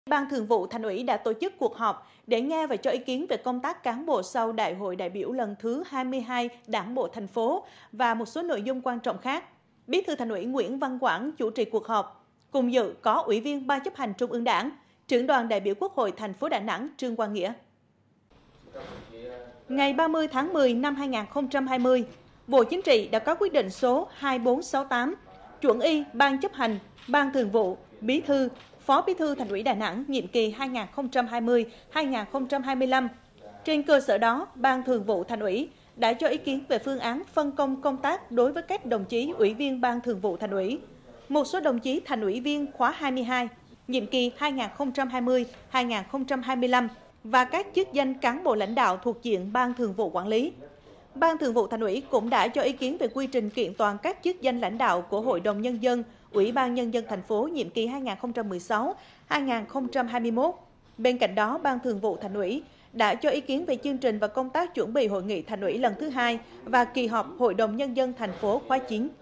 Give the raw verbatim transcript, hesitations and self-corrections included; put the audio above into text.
Ban Thường vụ Thành ủy đã tổ chức cuộc họp để nghe và cho ý kiến về công tác cán bộ sau Đại hội đại biểu lần thứ hai mươi hai Đảng bộ thành phố và một số nội dung quan trọng khác. Bí thư Thành ủy Nguyễn Văn Quảng chủ trì cuộc họp. Cùng dự có Ủy viên Ban chấp hành Trung ương Đảng, Trưởng đoàn đại biểu Quốc hội thành phố Đà Nẵng Trương Quang Nghĩa. Ngày ba mươi tháng mười năm hai nghìn không trăm hai mươi, Bộ Chính trị đã có quyết định số hai bốn sáu tám chuẩn y Ban chấp hành, Ban Thường vụ, Bí thư, Phó Bí thư Thành ủy Đà Nẵng nhiệm kỳ hai nghìn không trăm hai mươi đến hai nghìn không trăm hai mươi lăm. Trên cơ sở đó, Ban Thường vụ Thành ủy đã cho ý kiến về phương án phân công công tác đối với các đồng chí Ủy viên Ban Thường vụ Thành ủy, một số đồng chí Thành ủy viên khóa hai mươi hai, nhiệm kỳ hai nghìn không trăm hai mươi đến hai nghìn không trăm hai mươi lăm và các chức danh cán bộ lãnh đạo thuộc diện Ban Thường vụ quản lý. Ban Thường vụ Thành ủy cũng đã cho ý kiến về quy trình kiện toàn các chức danh lãnh đạo của Hội đồng Nhân dân, Ủy ban Nhân dân thành phố nhiệm kỳ hai nghìn không trăm mười sáu đến hai nghìn không trăm hai mươi mốt. Bên cạnh đó, Ban Thường vụ Thành ủy đã cho ý kiến về chương trình và công tác chuẩn bị hội nghị Thành ủy lần thứ hai và kỳ họp Hội đồng Nhân dân thành phố khóa chín.